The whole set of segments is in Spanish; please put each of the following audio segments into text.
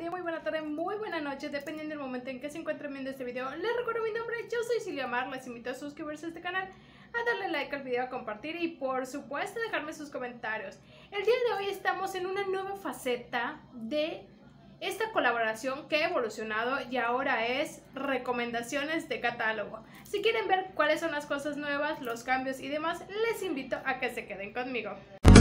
día, muy buena tarde, muy buena noche, dependiendo del momento en que se encuentren viendo este video. Les recuerdo mi nombre, yo soy Silvia Mar, les invito a suscribirse a este canal, a darle like al video, a compartir y por supuesto dejarme sus comentarios. El día de hoy estamos en una nueva faceta de esta colaboración que ha evolucionado y ahora es recomendaciones de catálogo. Si quieren ver cuáles son las cosas nuevas, los cambios y demás, les invito a que se queden conmigo.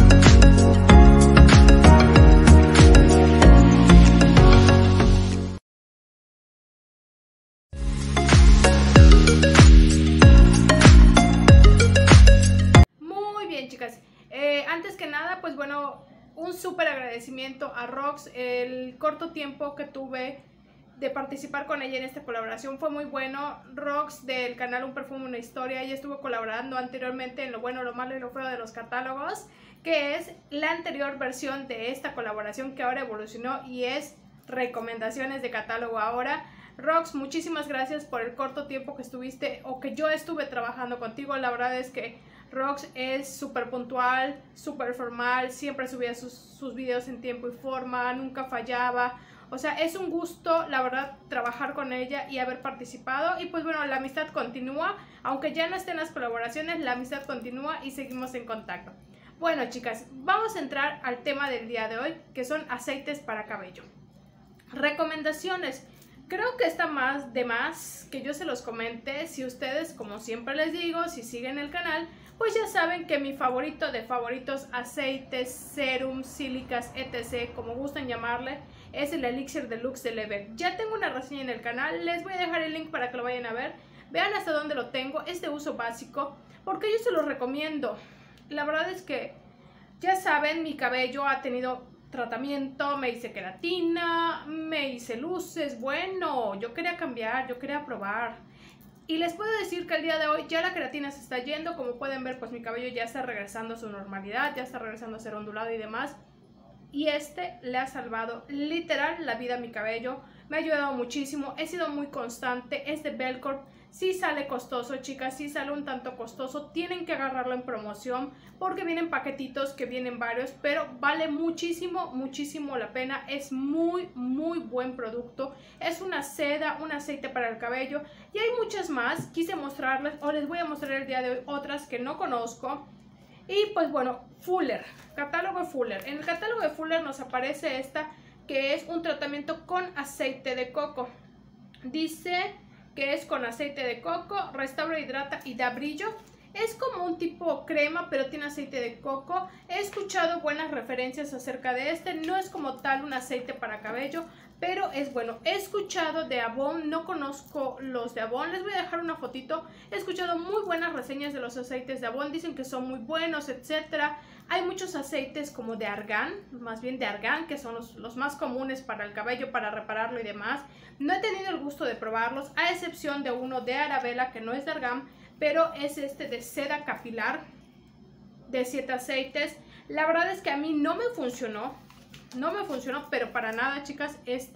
Chicas, antes que nada, pues bueno, un súper agradecimiento a Rox. El corto tiempo que tuve de participar con ella en esta colaboración fue muy bueno. Rox del canal Un Perfume, Una Historia, ella estuvo colaborando anteriormente en Lo Bueno, Lo Malo y Lo Feo de los catálogos, que es la anterior versión de esta colaboración que ahora evolucionó y es recomendaciones de catálogo ahora. Rox, muchísimas gracias por el corto tiempo que estuviste o que yo estuve trabajando contigo. La verdad es que Rox es súper puntual, súper formal, siempre subía sus videos en tiempo y forma, nunca fallaba. O sea, es un gusto, la verdad, trabajar con ella y haber participado. Y pues bueno, la amistad continúa, aunque ya no estén las colaboraciones, la amistad continúa y seguimos en contacto. Bueno, chicas, vamos a entrar al tema del día de hoy, que son aceites para cabello. Recomendaciones. Creo que está más de más que yo se los comente. Si ustedes, como siempre les digo, si siguen el canal, pues ya saben que mi favorito de favoritos, aceites, serums, sílicas, etc., como gusten llamarle, es el Elixir Deluxe de Level. Ya tengo una reseña en el canal, les voy a dejar el link para que lo vayan a ver. Vean hasta dónde lo tengo, es de uso básico, porque yo se los recomiendo. La verdad es que, ya saben, mi cabello ha tenido tratamiento, me hice queratina, me hice luces, bueno, yo quería cambiar, yo quería probar. Y les puedo decir que el día de hoy ya la queratina se está yendo, como pueden ver, pues mi cabello ya está regresando a su normalidad, ya está regresando a ser ondulado y demás. Y este le ha salvado literal la vida a mi cabello, me ha ayudado muchísimo, he sido muy constante, es de Belcorp. Sí sale costoso, chicas, sí sale un tanto costoso, tienen que agarrarlo en promoción porque vienen paquetitos que vienen varios, pero vale muchísimo, muchísimo la pena. Es muy, muy buen producto. Es una seda, un aceite para el cabello y hay muchas más. Quise mostrarles o les voy a mostrar el día de hoy otras que no conozco. Y pues bueno, Fuller, catálogo Fuller. En el catálogo de Fuller nos aparece esta que es un tratamiento con aceite de coco. Dice que es con aceite de coco, restaura, hidrata y da brillo. Es como un tipo crema, pero tiene aceite de coco. He escuchado buenas referencias acerca de este. No es como tal un aceite para cabello, pero es bueno. He escuchado de Avon, no conozco los de Avon. Les voy a dejar una fotito. He escuchado muy buenas reseñas de los aceites de Avon. Dicen que son muy buenos, etcétera. Hay muchos aceites como de argán, más bien de argán, que son los más comunes para el cabello, para repararlo y demás. No he tenido el gusto de probarlos, a excepción de uno de Arabella, que no es de argán, pero es este de seda capilar, de 7 aceites. La verdad es que a mí no me funcionó, pero para nada, chicas,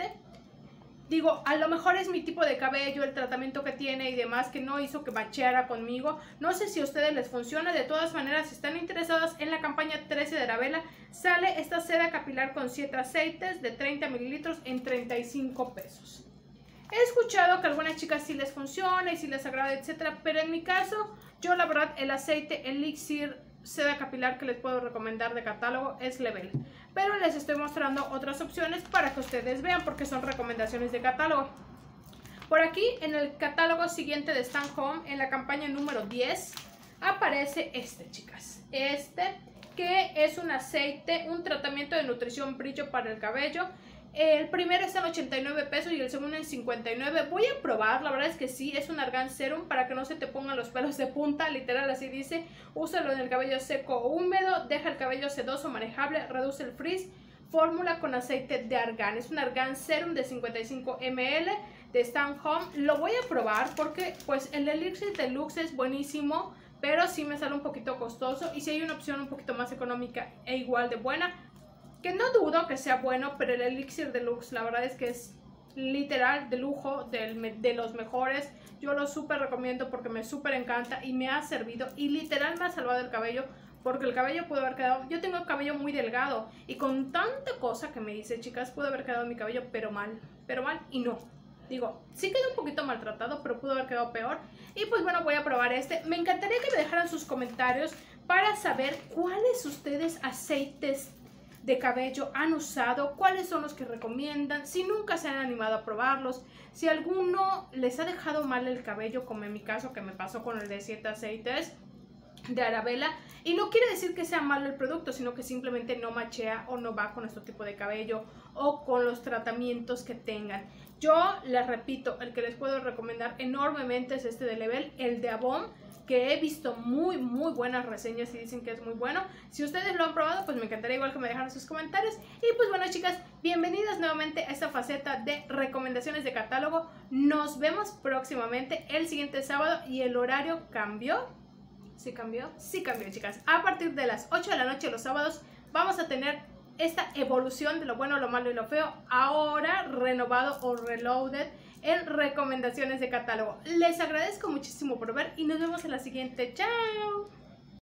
digo, a lo mejor es mi tipo de cabello, el tratamiento que tiene y demás, que no hizo que macheara conmigo. No sé si a ustedes les funciona. De todas maneras, si están interesadas en la campaña 13 de Arabella, sale esta seda capilar con 7 aceites de 30 mililitros en 35 pesos. He escuchado que a algunas chicas sí les funciona y sí les agrada, etcétera, pero en mi caso, yo la verdad, el aceite Elixir seda capilar que les puedo recomendar de catálogo es Level. Pero les estoy mostrando otras opciones para que ustedes vean, porque son recomendaciones de catálogo. Por aquí, en el catálogo siguiente de Stan Home, en la campaña número 10, aparece chicas. Que es un aceite, un tratamiento de nutrición brillo para el cabello. El primero está en 89 pesos y el segundo en 59. Voy a probar, la verdad es que sí, es un argán serum para que no se te pongan los pelos de punta, literal así dice. Úsalo en el cabello seco o húmedo, deja el cabello sedoso, manejable, reduce el frizz. Fórmula con aceite de argán, es un argán serum de 55 ml de Stan Home. Lo voy a probar porque pues el Elixir Deluxe es buenísimo, pero sí me sale un poquito costoso. Y si hay una opción un poquito más económica e igual de buena, que no dudo que sea bueno, pero el Elixir Deluxe la verdad es que es literal de lujo, de los mejores. Yo lo súper recomiendo porque me súper encanta y me ha servido y literal me ha salvado el cabello porque el cabello pudo haber quedado, yo tengo el cabello muy delgado y con tanta cosa que me dice, chicas, pudo haber quedado mi cabello pero mal y no. Digo, sí quedó un poquito maltratado, pero pudo haber quedado peor. Y pues bueno, voy a probar este. Me encantaría que me dejaran sus comentarios para saber cuáles ustedes aceites de cabello han usado, cuáles son los que recomiendan, si nunca se han animado a probarlos, si alguno les ha dejado mal el cabello, como en mi caso que me pasó con el de 7 aceites de Arabella, y no quiere decir que sea malo el producto, sino que simplemente no machea o no va con nuestro tipo de cabello o con los tratamientos que tengan. Yo les repito, el que les puedo recomendar enormemente es este de Lebel, el de Avon, que he visto muy buenas reseñas y dicen que es muy bueno. Si ustedes lo han probado, pues me encantaría igual que me dejaran sus comentarios. Y pues bueno, chicas, bienvenidas nuevamente a esta faceta de recomendaciones de catálogo. Nos vemos próximamente el siguiente sábado y el horario cambió. ¿Sí cambió? Sí cambió, chicas. A partir de las 8 de la noche los sábados vamos a tener esta evolución de lo bueno, lo malo y lo feo, ahora renovado o reloaded en recomendaciones de catálogo. Les agradezco muchísimo por ver y nos vemos en la siguiente. ¡Chao!